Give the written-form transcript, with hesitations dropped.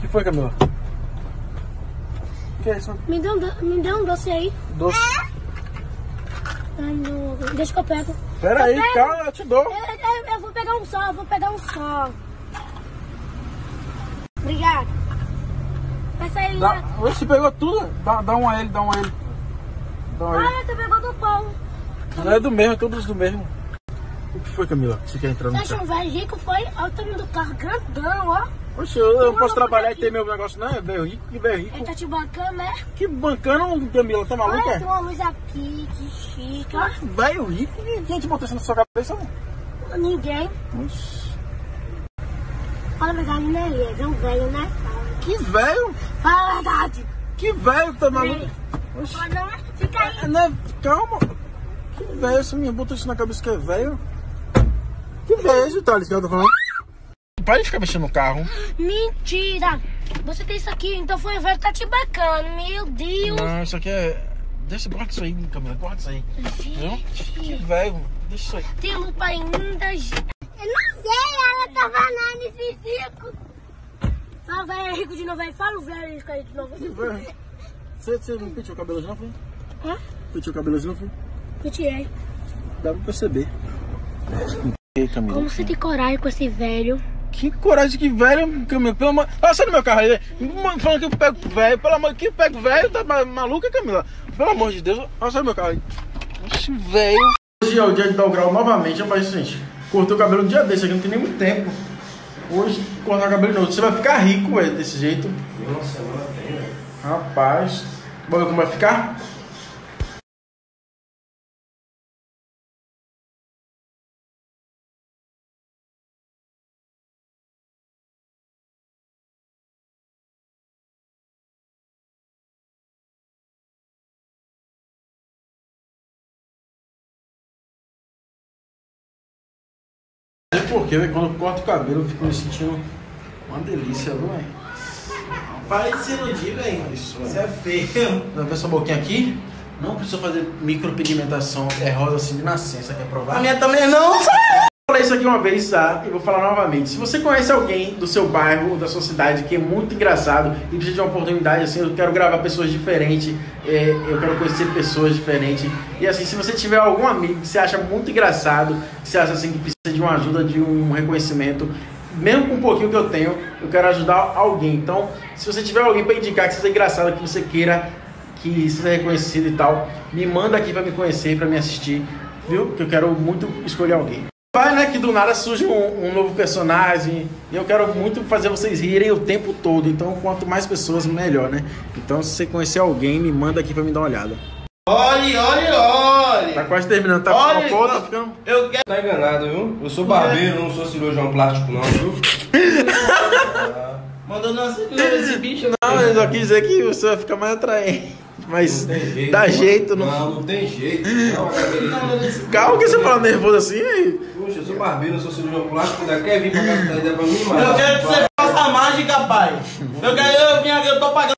que foi, Camila? O que é isso? Me dê um doce aí. Doce? Deixa que eu pego. Pera aí, calma, eu te dou. Eu vou pegar um só, Obrigado. Peça ele lá. Você pegou tudo? Dá um a ele, Você pegou do pão. Não é do mesmo, todos do mesmo. O que foi, Camila? Você quer entrar no Você acha carro? um velho rico, foi? Olha o tamanho do carro, grandão, ó. Poxa, eu não posso trabalhar e ter meu negócio, não? É velho rico, que velho rico. Ele tá te bancando, né? Que bancando, Camila, tá maluca? Olha, tem uma luz aqui, que chique, ó. Velho rico? Quem te botou isso na sua cabeça? Ninguém. Oxi. Fala a verdade, né, Elias? É um velho, né? Que velho? Fala a verdade. Que velho, tá maluco? Oxi. Fala, não, fica aí. Né? Calma. Que velho, essa minha botou isso na cabeça que é velho? Que velho é esse, Thales, que eu tô falando? Para de ficar mexendo no carro. Mentira. Você tem isso aqui, então foi o velho que tá te bancando. Meu Deus. Não, isso aqui é... Guarda isso aí, Camila, guarda isso aí. Viu? Que velho, deixa isso aí. Tem lupa ainda, gente. Eu não sei, ela tá falando esse rico. Fala o velho rico de novo aí. Fala o velho rico aí de novo. Que velho. Você não penteou o cabelo hoje, não foi? Hã? Penteou o cabelo hoje, não foi? Eu tirei. Dá pra perceber. E Camila? Como você tem coragem com esse velho? Que coragem, que velho, Camila, pelo amor... Sai do meu carro aí, falando que eu pego velho, pelo amor, que eu pego velho, tá maluca, Camila? Pelo amor de Deus, sai do meu carro aí. Oxe, velho. Hoje é o dia de dar o grau novamente, rapaz, gente. Cortei o cabelo um dia desse aqui, não tem nem muito tempo. Hoje, cortar o cabelo novo, você vai ficar rico, velho, desse jeito. Uma semana tem, velho. Rapaz, bora ver como vai ficar? Porque quando eu corto o cabelo eu fico me sentindo uma delícia, viu, velho? Para de se iludir, velho. Isso, Você é feio. Vai ver essa boquinha aqui? Não precisa fazer micropigmentação, é rosa assim de nascença, quer provar? A minha também não. Eu falei isso aqui uma vez, tá? E vou falar novamente. Se você conhece alguém do seu bairro ou da sua cidade que é muito engraçado e precisa de uma oportunidade, assim, eu quero gravar pessoas diferentes, eu quero conhecer pessoas diferentes. E assim, se você tiver algum amigo que você acha muito engraçado, que você acha assim que precisa de uma ajuda, de um reconhecimento, mesmo com um pouquinho que eu tenho, eu quero ajudar alguém. Então, se você tiver alguém para indicar que seja engraçado, que você queira que seja reconhecido e tal, me manda aqui para me conhecer, para me assistir, viu? Que eu quero muito escolher alguém. Vai, né, que do nada surge um novo personagem e eu quero muito fazer vocês rirem o tempo todo. Então, quanto mais pessoas, melhor, né? Então, se você conhecer alguém, me manda aqui pra me dar uma olhada. Olhe. Tá quase terminando, tá Olhe, com a tá ficando... Eu quero... Tá enganado, viu? Eu sou barbeiro, não sou cirurgião plástico, não, viu? Mandou não cirurgia esse bicho. Não, eu só quis dizer que você vai ficar mais atraente. Mas Jeito, dá jeito, não tem jeito. Não, calma que você fala nervoso assim. Puxa, eu sou barbeiro, não sou cirurgião plástico, ainda quer vir pra casa da ideia pra mim, mano? Eu quero que você faça mágica, pai. Eu vim aqui, eu tô pagando